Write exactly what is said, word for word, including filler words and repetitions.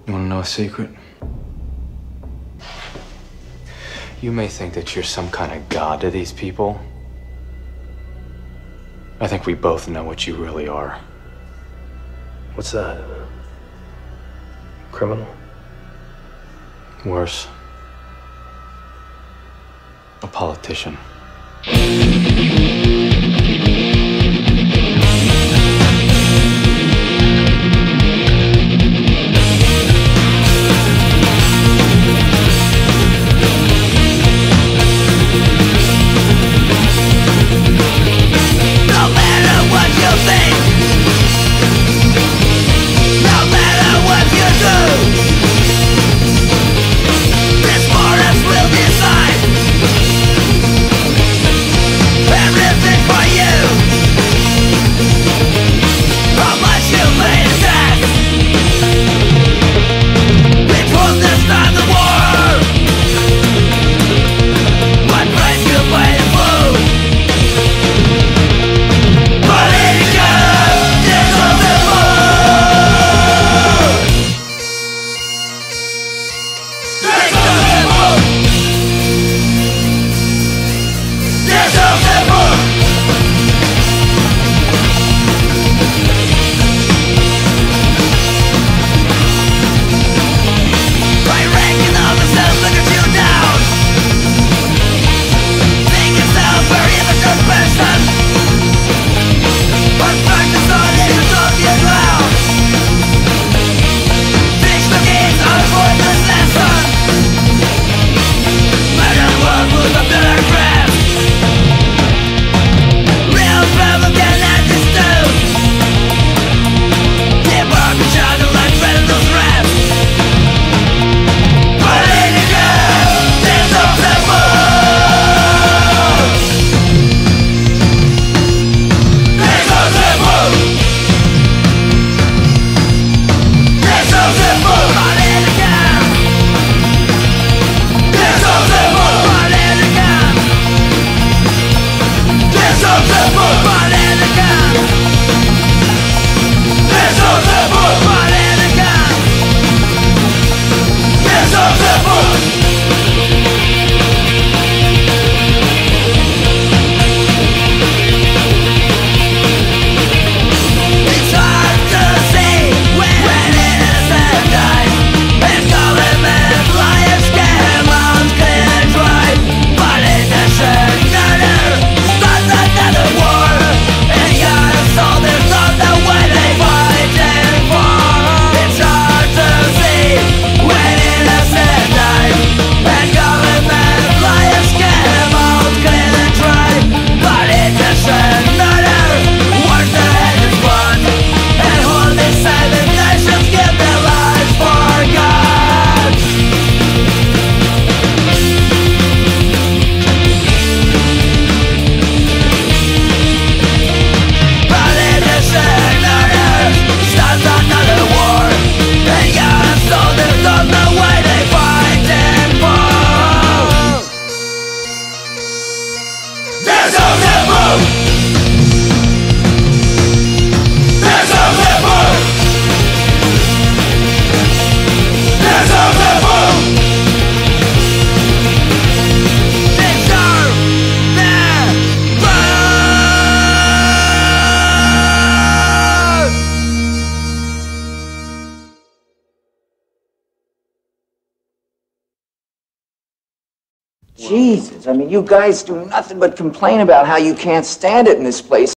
You want to know a secret? You may think that you're some kind of god to these people. I think we both know what you really are. What's that? Criminal? Worse. A politician. Jesus, I mean, you guys do nothing but complain about how you can't stand it in this place.